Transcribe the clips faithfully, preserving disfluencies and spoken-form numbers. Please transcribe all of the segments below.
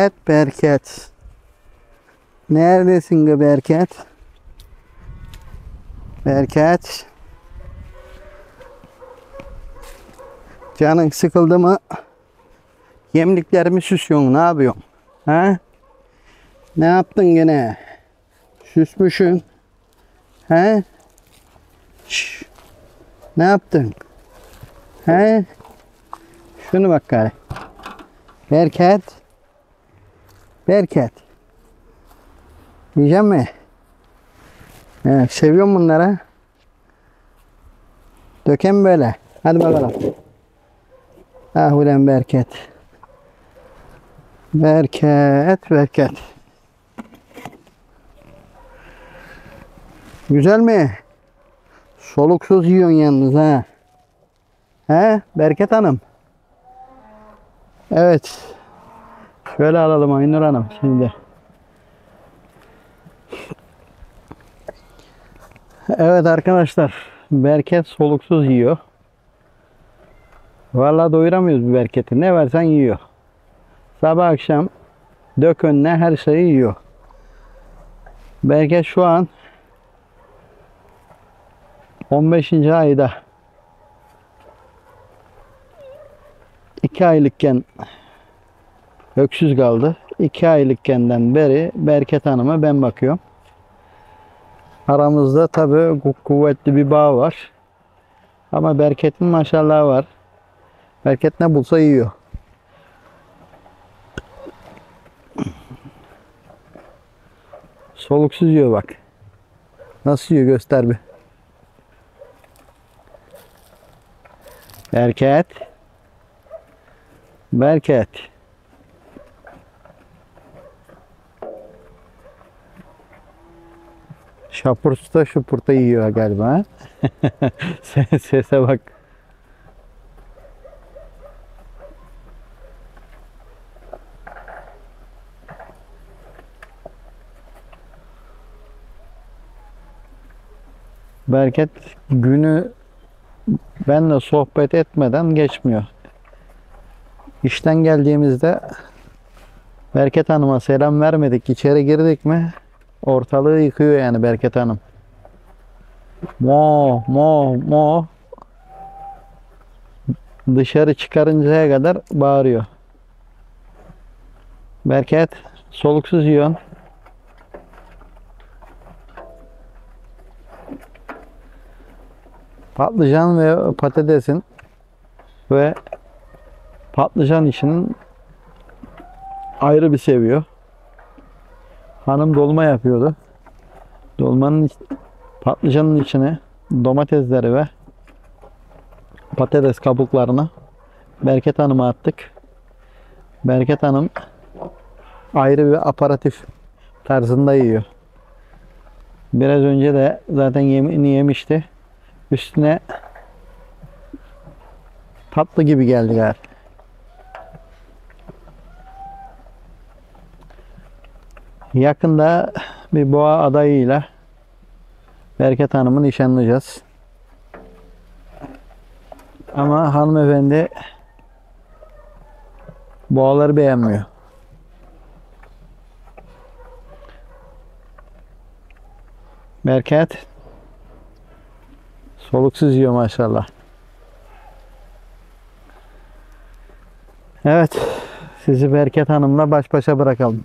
Bereket, Bereket. Neredesin be Bereket? Bereket. Canın sıkıldı mı? Yemliklerimi süsüyorsun, ne yapıyorsun? Ha? Ne yaptın gene? Süsmüşsün. He? Şş. Ne yaptın? He? Şunu bak gari. Bereket. Bereket. Yiyecek mi? Evet, seviyorum bunları. Döken böyle. Hadi bakalım. Ah ulan Bereket. Bereket, Bereket. Güzel mi? Soluksuz yiyorsun yalnız ha. He? Bereket Hanım. Evet. Şöyle alalım Aynur Hanım şimdi. Evet arkadaşlar. Bereket soluksuz yiyor. Vallahi doyuramıyoruz bu Berket'i. Ne versen yiyor. Sabah akşam dök önüne her şeyi yiyor. Bereket şu an on beşinci ayda. iki aylıkken öksüz kaldı. iki aylıkkenden beri Bereket Hanım'a ben bakıyorum. Aramızda tabi kuvvetli bir bağ var. Ama Berket'in maşallahı var. Berket ne bulsa yiyor. Soluksuz yiyor bak. Nasıl yiyor göster bir. Berket. Berket. Şapursta şupurta yiyor galiba. Sese bak. Berket günü benle sohbet etmeden geçmiyor. İşten geldiğimizde Bereket Hanım'a selam vermedik, içeri girdik mi ortalığı yıkıyor yani Bereket Hanım. Mo mo mo dışarı çıkarıncaya kadar bağırıyor. Bereket soluksuz yiyorsun. Patlıcan ve patatesin ve patlıcan işinin ayrı bir seviyor. Hanım dolma yapıyordu. Dolmanın patlıcanın içine domatesleri ve patates kabuklarını Bereket Hanım'a attık. Bereket Hanım ayrı bir aparatif tarzında yiyor. Biraz önce de zaten yemeğini yemişti. Üstüne tatlı gibi geldi galiba. Yakında bir boğa adayıyla Bereket Hanım'ı nişanlayacağız. Ama hanımefendi boğaları beğenmiyor. Bereket soluksuz yiyor maşallah. Evet, sizi Bereket Hanım'la baş başa bırakalım.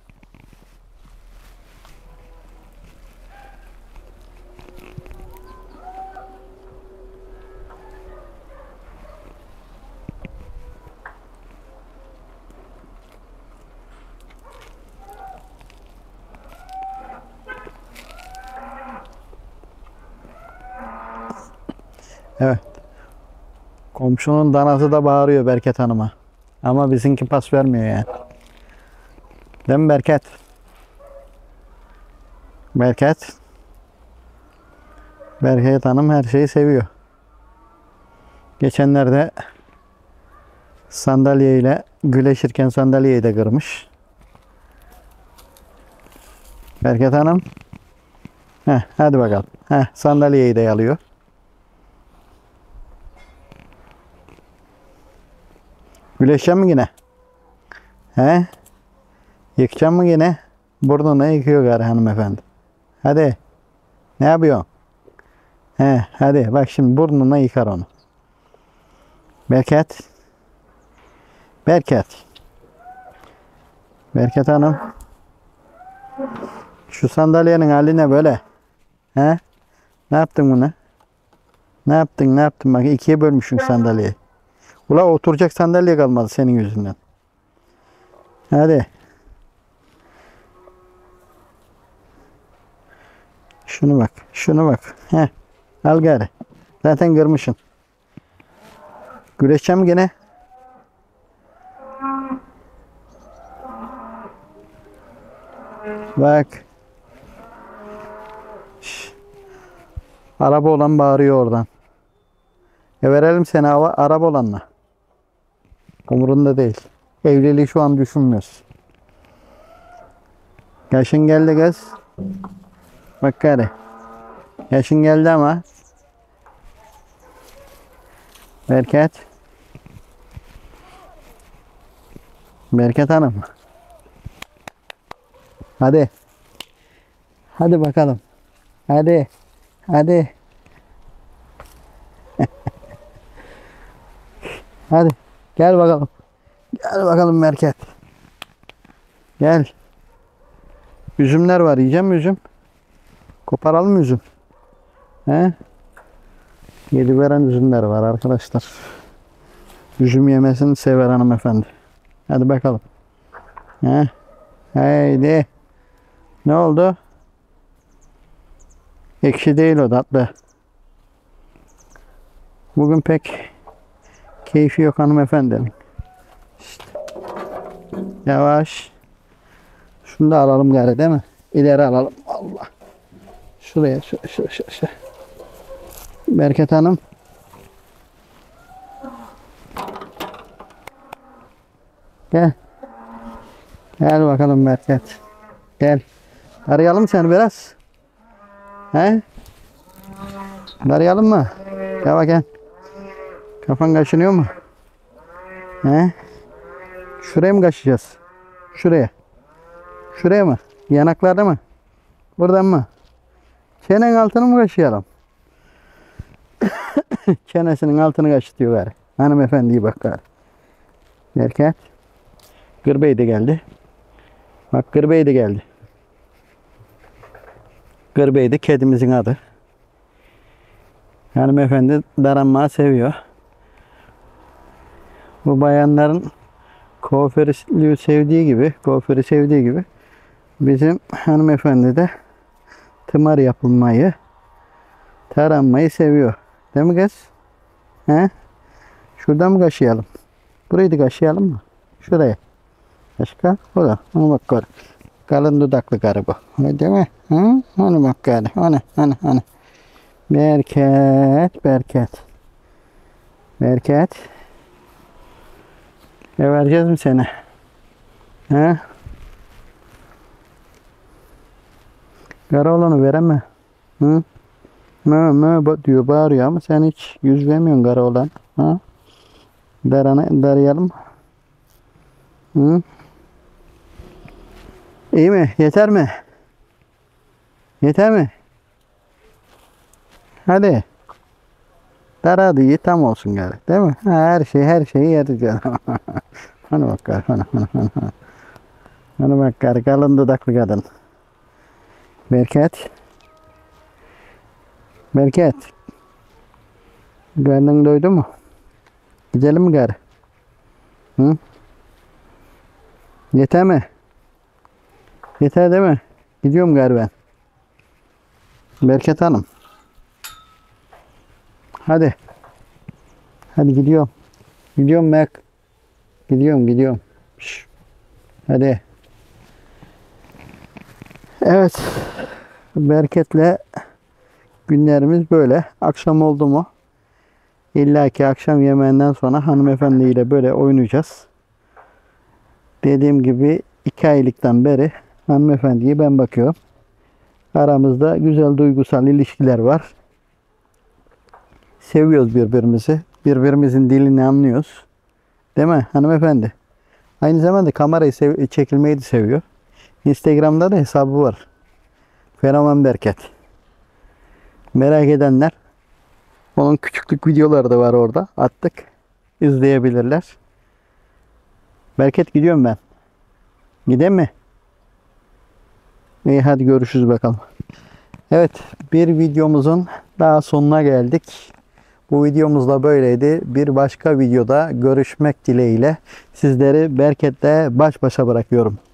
Evet. Komşunun danası da bağırıyor Bereket Hanım'a. Ama bizimki pas vermiyor yani. Değil mi Bereket? Bereket. Bereket Hanım her şeyi seviyor. Geçenlerde sandalyeyle güleşirken sandalyeyi de kırmış. Bereket Hanım. Heh, hadi bakalım. Heh, sandalyeyi de yalıyor. Güleşeceğim mi yine? He? Yıkacağım mı yine? Burnunu yıkıyor gari hanımefendi. Hadi. Ne yapıyorsun? He, hadi bak şimdi burnuna yıkar onu. Bereket. Bereket. Bereket Hanım. Şu sandalyenin hali ne böyle? He? Ne yaptın bunu? Ne yaptın ne yaptın? Bak ikiye bölmüşsün sandalyeyi. Ula oturacak sandalye kalmadı senin yüzünden. Hadi. Şunu bak. Şunu bak. Heh. Al gari. Zaten kırmışsın. Güreşeceğim gene. Bak. Şş. Araba olan bağırıyor oradan. E verelim seni hava araba olanla. Umurunda değil. Evliliği şu an düşünmüyoruz. Yaşın geldi kız. Bak gari. Yaşın geldi ama. Bereket. Bereket Hanım. Hadi. Hadi bakalım. Hadi. Hadi. Hadi. Gel bakalım. Gel bakalım Bereket. Gel. Üzümler var. Yiyeceğim mi üzüm? Koparalım mı üzüm? He? Yedi veren üzümler var arkadaşlar. Üzüm yemesini sever hanımefendi. Hadi bakalım. He? Haydi. Ne oldu? Ekşi değil o, tatlı. Bugün pek keyfi yok hanımefendinin. İşte. Yavaş. Şunu da alalım gari değil mi? İleri alalım. Allah. Şuraya, şu, şu, şu, şu. Bereket Hanım. Gel. Gel bakalım Bereket. Gel. Arayalım seni biraz. He? Arayalım mı? Gel bakayım. Kafan kaşınıyor mu? He? Şuraya mı kaşıyacağız? Şuraya. Şuraya mı? Yanaklarda mı? Buradan mı? Çenenin altını mı kaşıyalım? Çenesinin altını kaşıtıyor gari. Hanımefendiye bak gari. Bereket. Gırbey de geldi. Bak Gırbey de geldi. Gırbey de kedimizin adı. Hanımefendi daranmayı seviyor. Bu bayanların kuaförlüğü sevdiği gibi, kuaförü sevdiği gibi bizim hanımefendi de tımar yapılmayı, taranmayı seviyor. Değil mi kız? He? Şuradan mı kaşıyalım? Burayı da kaşıyalım mı? Şuraya. Başka? O da. Onu bak gör. Kalın dudaklı karı bu. Öyle değil mi? Hı? Onu bak gari. Onu, onu, onu. Bereket, Bereket. Bereket. E vereceğiz mi seni? He? Kara olanı veremem. Hı? Mö mö diyor, bağırıyor ama sen hiç yüz vermiyorsun kara olan. Ha? Darana, darayalım. Hı? İyi mi? Yeter mi? Yeter mi? Hadi. Daradı iyi tam olsun gari. Değil mi? Ha, her şey her şeyi yatacağız. Hani bak gari. Hani, hani, hani, hani. Hani bak gari. Kalın dudaklı kadın. Bereket. Bereket. Karnın doydu mu? Gidelim mi gari? Hı? Yeter mi? Yeter değil mi? Gidiyorum gari ben. Bereket Hanım. Hadi. Hadi gidiyorum. Gidiyorum Mek. Gidiyorum gidiyorum. Şş. Hadi. Evet. Bereketle günlerimiz böyle. Akşam oldu mu? İlla ki akşam yemeğinden sonra hanımefendiyle böyle oynayacağız. Dediğim gibi iki aylıktan beri hanımefendiye ben bakıyorum. Aramızda güzel duygusal ilişkiler var. Seviyoruz birbirimizi. Birbirimizin dilini anlıyoruz. Değil mi hanımefendi? Aynı zamanda kamerayı sev çekilmeyi de seviyor. Instagram'da da hesabı var. Fenomen Berket. Merak edenler, onun küçüklük videoları da var orada. Attık. İzleyebilirler. Berket, gidiyorum ben. Gideyim mi? İyi, hadi görüşürüz bakalım. Evet, bir videomuzun daha sonuna geldik. Bu videomuz da böyleydi. Bir başka videoda görüşmek dileğiyle sizleri Berket'le baş başa bırakıyorum.